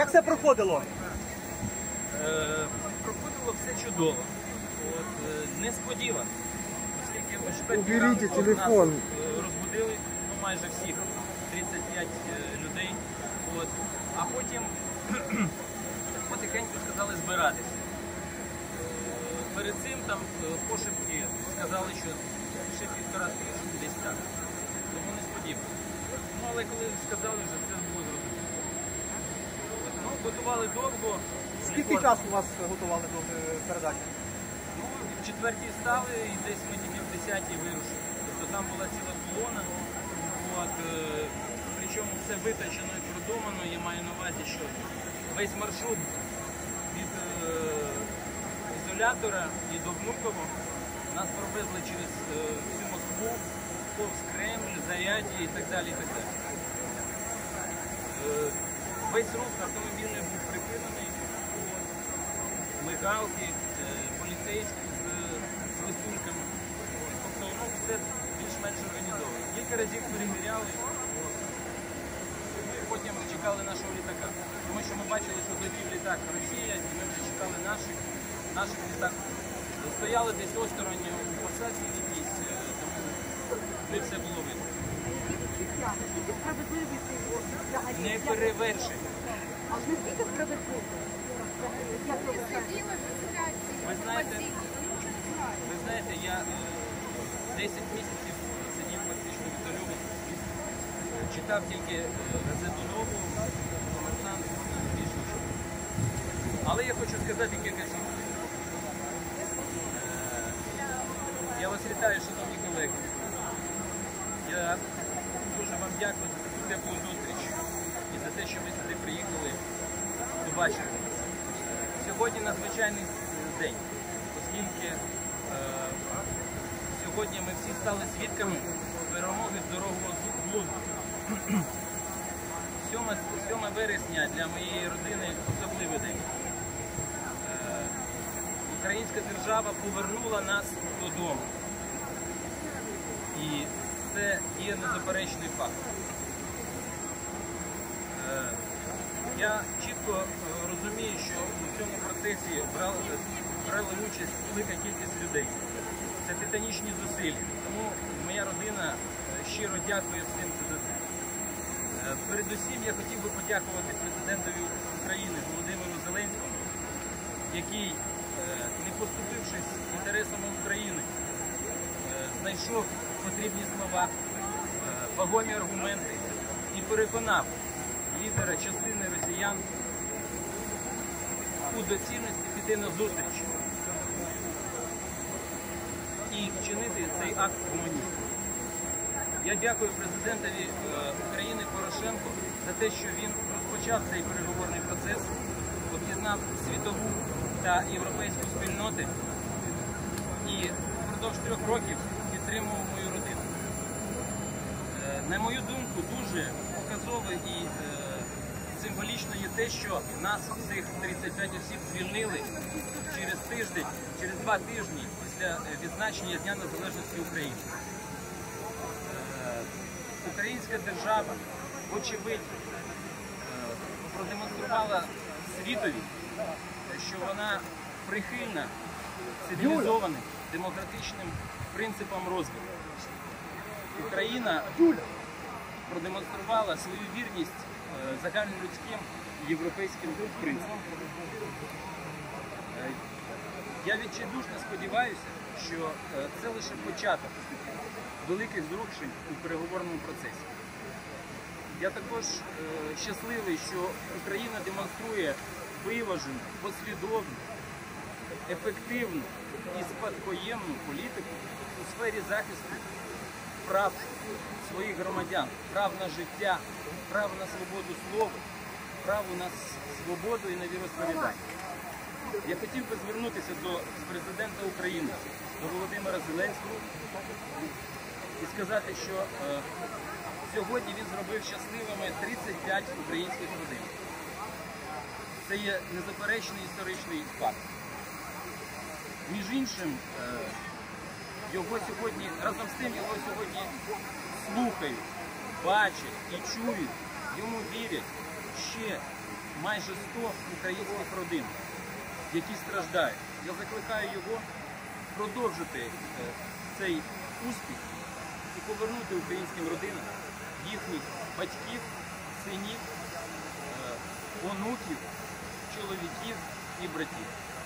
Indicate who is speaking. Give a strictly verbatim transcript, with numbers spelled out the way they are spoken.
Speaker 1: Як це проходило?
Speaker 2: Е, проходило все чудово. От, е, несподівано. Оскільки о четвертій ранку нас е, розбудили, ну майже всіх, тридцять п'ять е, людей. От, а потім потихеньку сказали збиратися. Е, перед цим там е, пошепки сказали, що ще півтора тижня десь так. Тому несподівано. Ну, але коли сказали, вже це було зрозуміло. Ну, готували довго.
Speaker 1: Скільки часу вас готували до передачі?
Speaker 2: Ну, в четвертій стали і десь ми тільки в десятій вирушили. Тобто там була ціла колона. От, е, причому все виточено і продумано. Я маю на увазі, що весь маршрут від е, ізолятора і до Внуково нас провезли через е, всю Москву, повз Кремль, Заряддя і так далі. І так далі. Е, весь рух автомобільний був припинений. Мигалки, е, поліцейські з свистульками. Тобто, ну, все більш-менш організовано. Кілька разів перевіряли, і потім чекали нашого літака. Тому що ми бачили, що летів літак Росія, і ми вже чекали наших, наших літаків. Стояли десь осторонь у посадці якісь, тому не все було видно. Не перевершень.
Speaker 3: А наскільки справедливо?
Speaker 2: Ви знаєте, ви знаєте, я десять місяців сидів фактично в ізольованому, читав тільки газету «Нову», «Комерсант», більше нічого. Але я хочу сказати кілька слів. Я вас вітаю, шановні колеги. Я дуже вам дякую за таку теплу зустріч і за те, що ви сюди приїхали побачити. Сьогодні надзвичайний день, оскільки е, сьогодні ми всі стали свідками перемоги здорового глузду. сьоме вересня для моєї родини особливий день. Е, Українська держава повернула нас додому. І це є незаперечний факт. Е, Я чітко розумію, що у цьому процесі брали, брали участь велика кількість людей. Це титанічні зусилля. Тому моя родина щиро дякує всім за це. Передусім я хотів би подякувати президентові України Володимиру Зеленському, який, не поступившись інтересами України, знайшов потрібні слова, вагомі аргументи і переконав лідера частини росіян у доцільності піти на зустріч і вчинити цей акт гуманізму. Я дякую президентові України Порошенку за те, що він розпочав цей переговорний процес, об'єднав світову та європейську спільноти і впродовж трьох років підтримував мою родину. На мою думку, дуже показово і символічно є те, що нас всіх тридцять п'ять осіб звільнили через тиждень, через два тижні після відзначення Дня Незалежності України. Українська держава, очевидь, продемонструвала світові, що вона прихильна цивілізованим, демократичним принципам розвитку. Україна продемонструвала свою вірність загальнолюдським європейським принципам. Я відчайдушно сподіваюся, що це лише початок великих зрушень у переговорному процесі. Я також е, щасливий, що Україна демонструє виважену, послідовну, ефективну і спадкоємну політику у сфері захисту прав своїх громадян, прав на життя, прав на свободу слова, прав на свободу і на віросповідання. Я хотів би звернутися до президента України, до Володимира Зеленського, і сказати, що е, сьогодні він зробив щасливими тридцять п'ять українських родин. Це є незаперечний історичний факт. Між іншим, е, його сьогодні, разом з тим його сьогодні слухають, бачать і чують, йому вірять ще майже сто українських родин, які страждають. Я закликаю його продовжити е, цей успіх і повернути українським родинам їхніх батьків, синів, е, онуків, чоловіків і братів.